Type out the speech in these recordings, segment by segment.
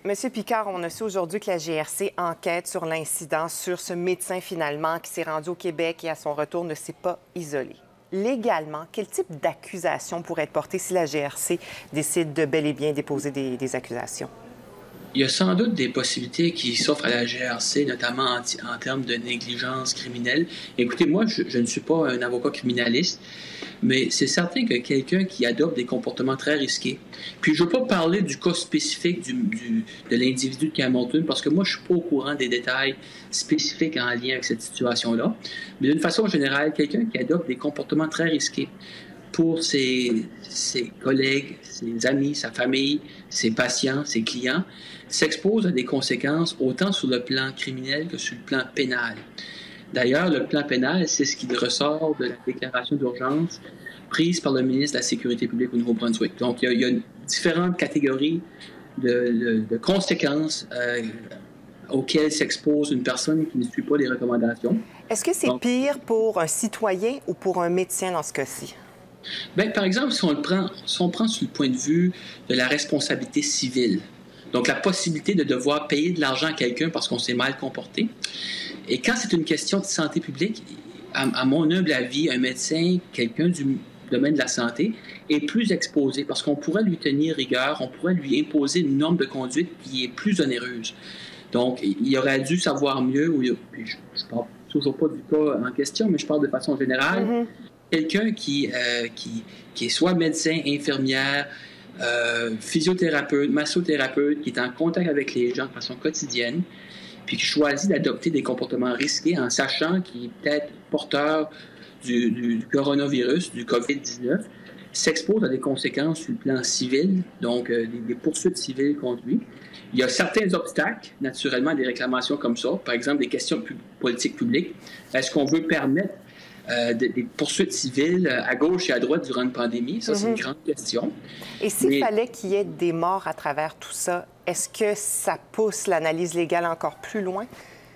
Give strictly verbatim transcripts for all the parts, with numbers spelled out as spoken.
Monsieur Picard, on a su aujourd'hui que la G R C enquête sur l'incident, sur ce médecin finalement qui s'est rendu au Québec et à son retour ne s'est pas isolé. Légalement, quel type d'accusation pourrait être portée si la G R C décide de bel et bien déposer des, des accusations? Il y a sans doute des possibilités qui s'offrent à la G R C, notamment en, en termes de négligence criminelle. Écoutez, moi, je, je ne suis pas un avocat criminaliste, mais c'est certain que quelqu'un qui adopte des comportements très risqués, puis je ne veux pas parler du cas spécifique du, du, de l'individu de Hamilton, parce que moi, je ne suis pas au courant des détails spécifiques en lien avec cette situation-là, mais d'une façon générale, quelqu'un qui adopte des comportements très risqués pour ses, ses collègues, ses amis, sa famille, ses patients, ses clients, s'expose à des conséquences autant sur le plan criminel que sur le plan pénal. D'ailleurs, le plan pénal, c'est ce qui ressort de la déclaration d'urgence prise par le ministre de la Sécurité publique au Nouveau-Brunswick. Donc, il y a, il y a différentes catégories de, de, de conséquences euh, auxquelles s'expose une personne qui ne suit pas les recommandations. Est-ce que c'est Donc, pire pour un citoyen ou pour un médecin dans ce cas-ci? Bien, par exemple, si on le prend, si on prend sur le point de vue de la responsabilité civile, donc la possibilité de devoir payer de l'argent à quelqu'un parce qu'on s'est mal comporté. Et quand c'est une question de santé publique, à, à mon humble avis, un médecin, quelqu'un du domaine de la santé, est plus exposé parce qu'on pourrait lui tenir rigueur, on pourrait lui imposer une norme de conduite qui est plus onéreuse. Donc, il aurait dû savoir mieux, ou, je ne parle toujours pas du cas en question, mais je parle de façon générale, mm-hmm. quelqu'un qui, euh, qui, qui est soit médecin, infirmière, Euh, physiothérapeute, massothérapeute, qui est en contact avec les gens de façon quotidienne, puis qui choisit d'adopter des comportements risqués en sachant qu'il est peut-être porteur du, du, du coronavirus, du covid dix-neuf, s'expose à des conséquences sur le plan civil, donc euh, des, des poursuites civiles contre lui. Il y a certains obstacles, naturellement, à des réclamations comme ça, par exemple des questions pu- politiques publiques. Est-ce qu'on veut permettre Euh, des, des poursuites civiles à gauche et à droite durant une pandémie? Ça, mm-hmm. c'est une grande question. Et s'il Mais... fallait qu'il y ait des morts à travers tout ça, est-ce que ça pousse l'analyse légale encore plus loin?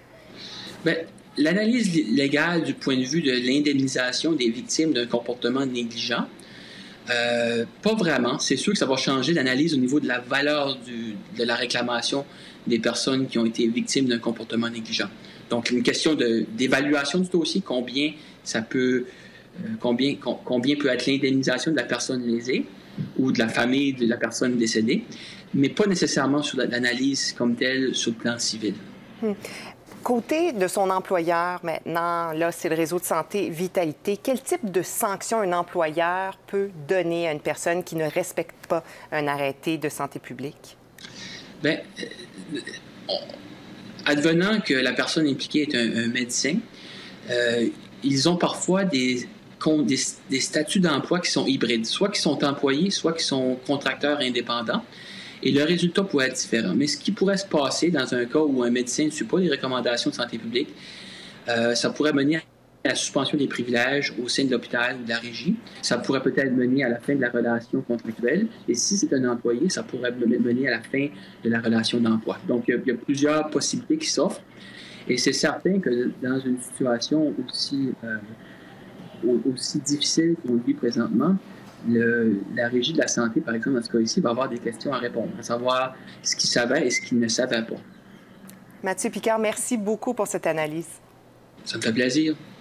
Bien, l'analyse légale du point de vue de l'indemnisation des victimes d'un comportement négligent, euh, pas vraiment. C'est sûr que ça va changer l'analyse au niveau de la valeur du, de la réclamation des personnes qui ont été victimes d'un comportement négligent. Donc, une question de, d'évaluation du dossier, combien ça peut, euh, combien, com, combien peut être l'indemnisation de la personne lésée ou de la famille de la personne décédée, mais pas nécessairement sur l'analyse comme telle sur le plan civil. Hum. Côté de son employeur maintenant, là, c'est le réseau de santé Vitalité. Quel type de sanction un employeur peut donner à une personne qui ne respecte pas un arrêté de santé publique? Bien, euh, on... advenant que la personne impliquée est un, un médecin, euh, ils ont parfois des, des, des statuts d'emploi qui sont hybrides, soit qui sont employés, soit qui sont contracteurs indépendants, et le résultat pourrait être différent. Mais ce qui pourrait se passer dans un cas où un médecin ne suit pas les recommandations de santé publique, euh, ça pourrait mener à la suspension des privilèges au sein de l'hôpital ou de la régie. Ça pourrait peut-être mener à la fin de la relation contractuelle. Et si c'est un employé, ça pourrait mener à la fin de la relation d'emploi. Donc, il y a, il y a plusieurs possibilités qui s'offrent. Et c'est certain que dans une situation aussi, euh, aussi difficile qu'on vit présentement, le, la Régie de la santé, par exemple, dans ce cas-ci, va avoir des questions à répondre, à savoir ce qu'il savait et ce qu'il ne savait pas. Mathieu Picard, merci beaucoup pour cette analyse. Ça me fait plaisir.